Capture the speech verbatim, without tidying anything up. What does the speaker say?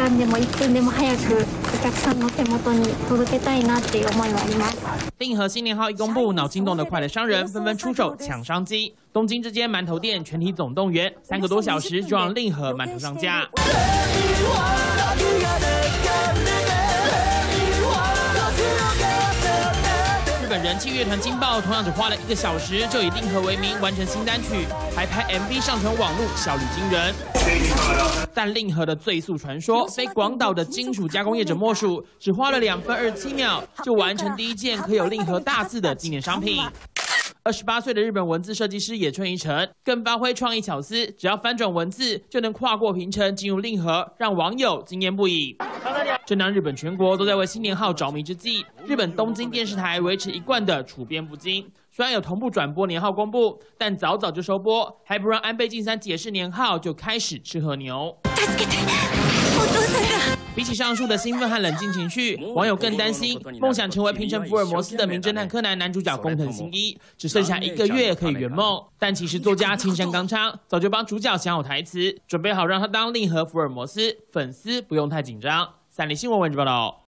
間でもいっぷんでも早くお客さんの手元に届けたいなっていう思いはあります。 令和新年号一公布，脑筋动得快的商人纷纷出手抢商机。东京这间馒头店全体总动员，三个多小时就让令和馒头上架。 日本人气乐团劲爆同样只花了一个小时，就以令和为名完成新单曲，还拍 M V 上传网络，效率惊人。但令和的最速传说非广岛的金属加工业者莫属，只花了两分二十七秒就完成第一件刻有令和大字的纪念商品。 二十八岁的日本文字设计师野村一成更发挥创意巧思，只要翻转文字就能跨过平城进入令和，让网友惊艳不已。正当日本全国都在为新年号着迷之际，日本东京电视台维持一贯的处变不惊，虽然有同步转播年号公布，但早早就收播，还不让安倍晋三解释年号，就开始吃和牛。 比起上述的兴奋和冷静情绪，网友更担心梦想成为平成福尔摩斯的名侦探柯南男主角工藤新一只剩下一个月可以圆梦。但其实作家青山刚昌早就帮主角想好台词，准备好让他当令和福尔摩斯，粉丝不用太紧张。三立新闻文字报道。